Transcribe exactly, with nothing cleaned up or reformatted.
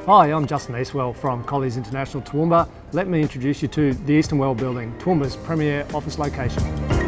Hi, I'm Justin Eastwell from Colliers International Toowoomba. Let me introduce you to the Easternwell building, Toowoomba's premier office location.